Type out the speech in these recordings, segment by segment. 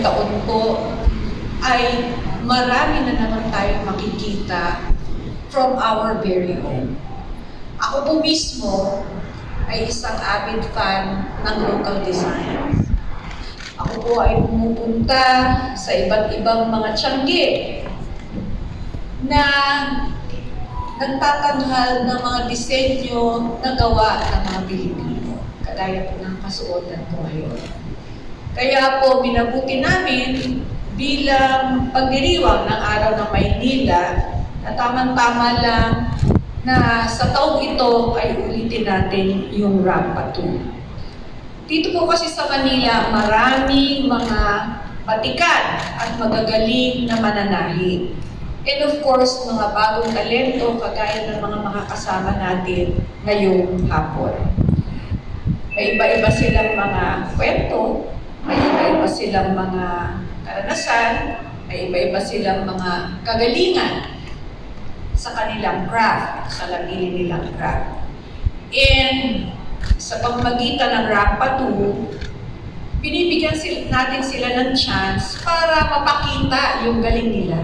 taon po ay marami na naman tayong makikita from our very home. Ako po mismo ay isang avid fan ng local design. Ako po ay pumupunta sa iba't ibang mga tiangge na nagtatanghal ng mga disenyo na gawa ng mga Pilipino. Kagaya po ng kasuotan ko ngayon. Kaya po minabuti namin bilang pagdiriwang ng Araw ng Maynila na tamang-tama lang na sa taong ito ay ulitin natin yung Rampa 2. Dito po kasi sa Manila, maraming mga patikan at magagaling na mananahi. And of course, mga bagong talento kagaya ng mga makakasama natin ngayong hapon. May iba-iba silang mga kwento, may iba-iba silang mga karanasan, may iba-iba silang mga kagalingan sa kanilang craft, sa labili nilang craft. And sa pamamagitan ng Rampa 2, binibigyan natin sila ng chance para mapakita yung galing nila.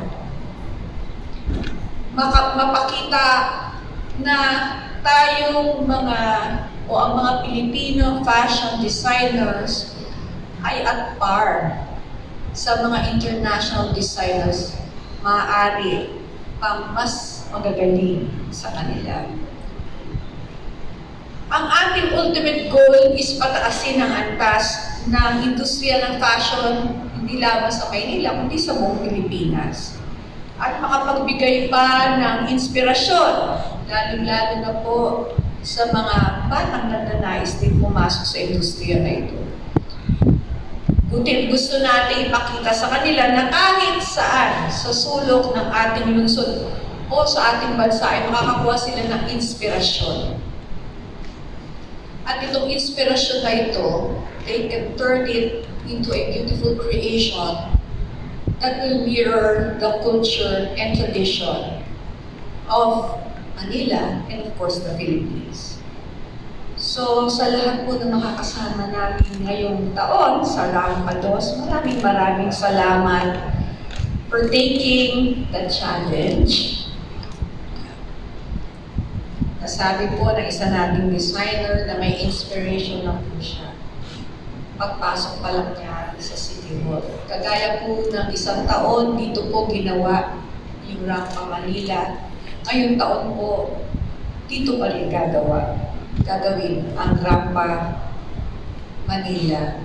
Mapakita na tayong ang mga Pilipino fashion designers ay at par sa mga international designers, maaari pang mas magagaling sa kanila. Ang ating ultimate goal is pataasin ang antas ng industriya ng fashion hindi lamang sa Maynila, kundi sa buong Pilipinas. At makapagbigay pa ng inspirasyon, lalo-lalo na po sa mga batang nagnanais din pumasok sa industriya na ito. Gusto natin ipakita sa kanila na kahit saan sa sulok ng ating lungsod o sa ating bansa ay makakakuha sila ng inspirasyon. At itong inspirasyon na ito, they can turn it into a beautiful creation that will mirror the culture and tradition of Manila and of course the Philippines. So sa lahat po ng makakasama natin ngayong taon sa Rampa 2, maraming salamat for taking the challenge. Nasabi po ng isa nating designer na may inspiration na po siya. Pagpasok pa lang niya sa City Hall. Kagaya po ng isang taon, dito po ginawa yung Rampa Manila. Ngayong taon po, dito pa rin gagawin ang Rampa Manila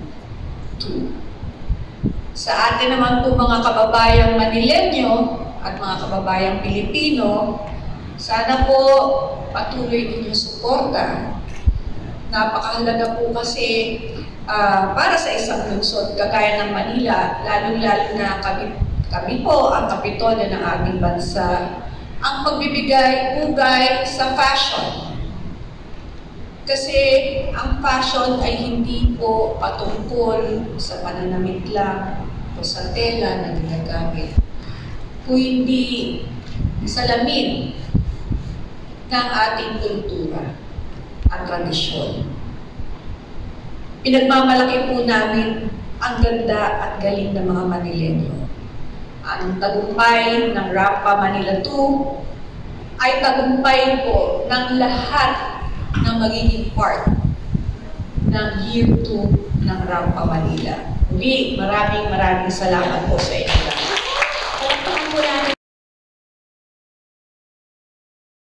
2. Sa atin naman po mga kababayang Manileño at mga kababayang Pilipino, sana po patuloy ninyong suporta. Napakahalaga po kasi para sa isang lungsod kagaya ng Manila, lalong-lalo na kami po ang kapitolyo ng ating bansa, ang pagbibigay ugay sa fashion. Kasi ang fashion ay hindi po patungkol sa pananamit lang o sa tela na ginagamit, kundi salamin ng ating kultura at tradisyon. Pinagmamalaki po namin ang ganda at galing ng mga Manileño. Ang tagumpay ng Rampa Manila 2 ay tagumpay po ng lahat ng magiging part ng Year 2 ng Rampa Manila. Muli, maraming salamat po sa inyo.